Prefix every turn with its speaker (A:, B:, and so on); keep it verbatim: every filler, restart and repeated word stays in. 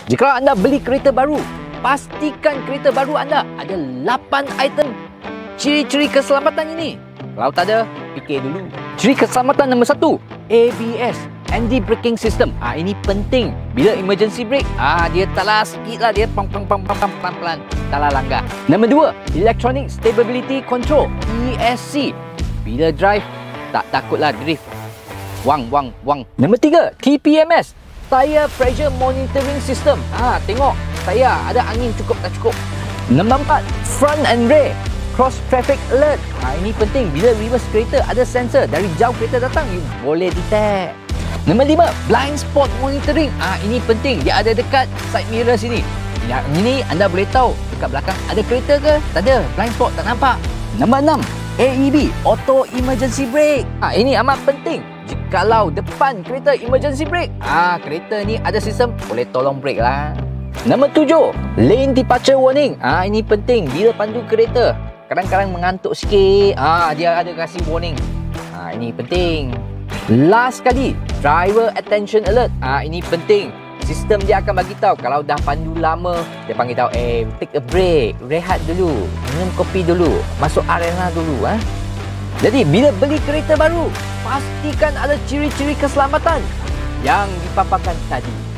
A: Jika anda beli kereta baru, pastikan kereta baru anda ada lapan item ciri-ciri keselamatan ini. Kalau tak ada, fikir dulu. Ciri keselamatan nombor satu, A B S, Anti-Braking System. Ah, ini penting. Bila emergency brake, ah dia talah sikit lah, dia pang pang pang pang pang pelan, talah langgar. Nombor dua, Electronic Stability Control, E S C. Bila drive, tak takutlah drift. Wang, wang, wang. Nombor tiga, T P M S, Tire Pressure Monitoring System. Ah, tengok tayar ada angin cukup tak cukup. Nombor empat, Front and Rear Cross Traffic Alert. Ha, ini penting. Bila reverse kereta ada sensor, dari jauh kereta datang, you boleh detect. Nombor lima, Blind Spot Monitoring. Ha, ini penting. Dia ada dekat side mirror sini. Yang ini anda boleh tahu dekat belakang ada kereta ke? Tak ada. Blind spot tak nampak. Nombor enam, A E B Auto Emergency Brake. Ha, ini amat penting. Jikalau depan kereta emergency brake, ah kereta ni ada sistem boleh tolong brake lah. Nombor tujuh, Lane Departure Warning. Ah, ini penting. Bila pandu kereta kadang-kadang mengantuk sikit, ah dia ada kasih warning. Ah, ini penting. Last sekali, Driver Attention Alert. Ah, ini penting. Sistem dia akan bagi tahu kalau dah pandu lama, dia panggil tahu, eh take a break, rehat dulu, minum kopi dulu, masuk arena dulu. Ah. Jadi bila beli kereta baru, pastikan ada ciri-ciri keselamatan yang dipaparkan tadi.